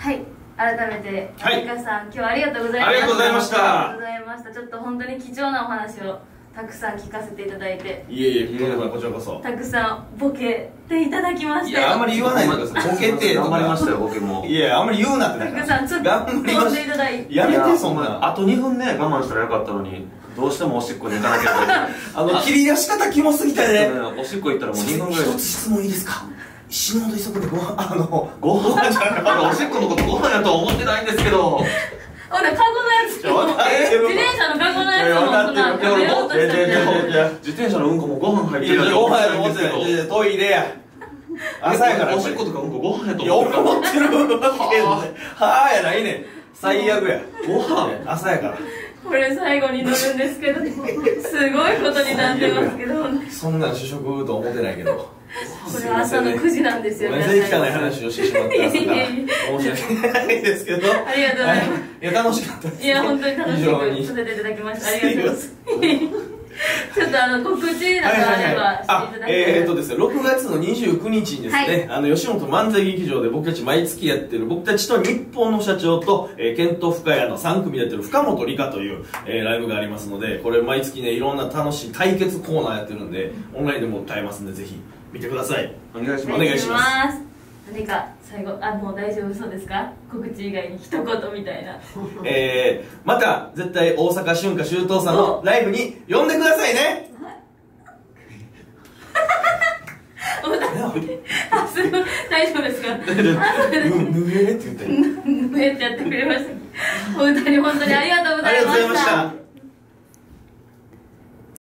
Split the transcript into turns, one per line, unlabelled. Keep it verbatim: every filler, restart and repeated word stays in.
はい、改めて
はい
美香さん、今日はありがとうございました。
ありがとうございました。
ありがとうございました。ちょっと本当に貴重なお話をたくさん聞かせていただいて、
いえいえ、とんでもない、こちらこそ
たくさんボケていただきました。
いや、あんまり言わないでください。ボケて
頑張りましたよ、ボケも。
いや、あんまり言うなって。
たくさんちょっと
頑張りま
飲んでい
した
だいて、
やめて、そんな。
あとにふんね、我慢したらよかったのに、どうしてもおしっこに行かなきゃいけない。
あの、切り出し方キモすぎたね。
おしっこ行ったらもうにふんぐらい。
一つ質問いいですか？死ぬほど急ぐでご飯、あの、ご飯じゃなくて、
おしっこのことご飯やとは思ってないんですけど。
ほんで、カゴのやつも、自転車のカゴのやつも、そんな、食べようとしたみたいな。
自転車のうんこもご飯入ってる。
ご飯やと思ってない。トイレや。朝やから。
おしっことかうんこご飯やと
いや、
思ってる。
思ってるわけはぁやないねん。最悪や。
ご飯
朝やから。
これ最後に乗るんですけど、すごいことになってますけど、
そんなん主食と思ってないけど。
これは朝のくじなんですよ。
全然聞かない話をしてしまって朝から申し訳ないですけど、
ありがとうございます。
いや、楽しかったです。
いや、本当に楽しくさせていただきました。ありがとうございます。ちょっとあの告知などあればしていただきたい。
えーとですね、ろくがつのにじゅうくにちにですね、あの吉本漫才劇場で僕たち毎月やってる、僕たちと日本の社長と、えー、ケント深谷のさんくみでやってる深本理香という、えー、ライブがありますので、これ毎月ね、いろんな楽しい対決コーナーやってるんで、オンラインでも買えますんで、ぜひ見てください。
お願いします。
お願いします。
何か最後、あ、もう大丈夫そうですか？告知以外に一言みたいな。
えー、また絶対大阪春夏秋冬さんのライブに呼んでくださいね。
あ、すごい、大丈夫ですか？
ぬえって言って
ぬえってやってくれました。お二人本当にありがとうございました。